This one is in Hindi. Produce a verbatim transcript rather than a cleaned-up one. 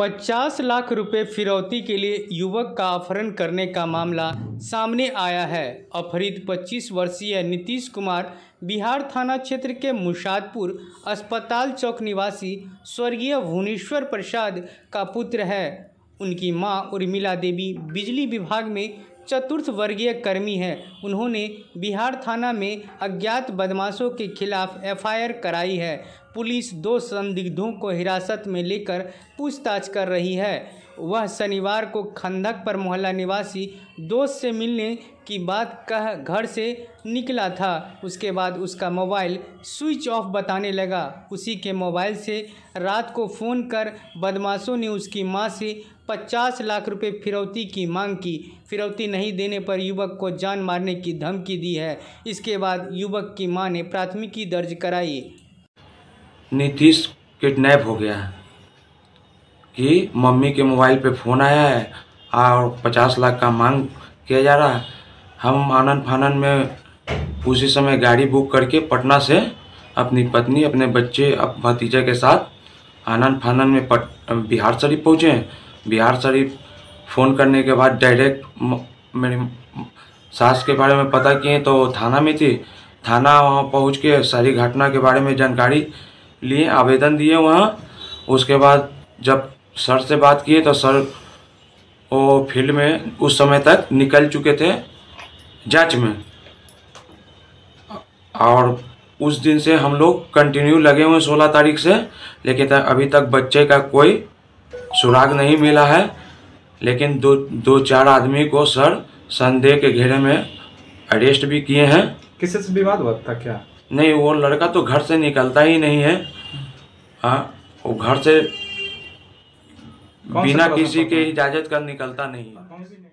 पचास लाख रुपए फिरौती के लिए युवक का अपहरण करने का मामला सामने आया है। अपहरित पच्चीस वर्षीय नीतीश कुमार बिहार थाना क्षेत्र के मुशादपुर अस्पताल चौक निवासी स्वर्गीय भुवनेश्वर प्रसाद का पुत्र है। उनकी मां उर्मिला देवी बिजली विभाग में चतुर्थ वर्गीय कर्मी है। उन्होंने बिहार थाना में अज्ञात बदमाशों के खिलाफ एफ आई आर कराई है। पुलिस दो संदिग्धों को हिरासत में लेकर पूछताछ कर रही है। वह शनिवार को खंदक पर मोहल्ला निवासी दोस्त से मिलने की बात कह घर से निकला था। उसके बाद उसका मोबाइल स्विच ऑफ बताने लगा। उसी के मोबाइल से रात को फ़ोन कर बदमाशों ने उसकी मां से पचास लाख रुपए फिरौती की मांग की। फिरौती नहीं देने पर युवक को जान मारने की धमकी दी है। इसके बाद युवक की मां ने प्राथमिकी दर्ज कराई। नीतीश किडनैप हो गया है कि मम्मी के मोबाइल पे फ़ोन आया है और पचास लाख का मांग किया जा रहा है। हम आनन फानन में उसी समय गाड़ी बुक करके पटना से अपनी पत्नी अपने बच्चे अब भतीजे के साथ आनन फानन में पट बिहार शरीफ पहुँचे। बिहार शरीफ फ़ोन करने के बाद डायरेक्ट मेरी सास के बारे में पता किए तो थाना में थी। थाना वहाँ पहुँच के सारी घटना के बारे में जानकारी लिए, आवेदन दिए वहाँ। उसके बाद जब सर से बात किए तो सर वो फील्ड में उस समय तक निकल चुके थे जांच में, और उस दिन से हम लोग कंटिन्यू लगे हुए सोलह तारीख से, लेकिन अभी तक बच्चे का कोई सुराग नहीं मिला है। लेकिन दो दो चार आदमी को सर संदेह के घेरे में अरेस्ट भी किए हैं। किसी से विवाद हुआ था क्या? नहीं, वो लड़का तो घर से निकलता ही नहीं है। हाँ, वो घर से बिना किसी के इजाज़त का निकलता नहीं है।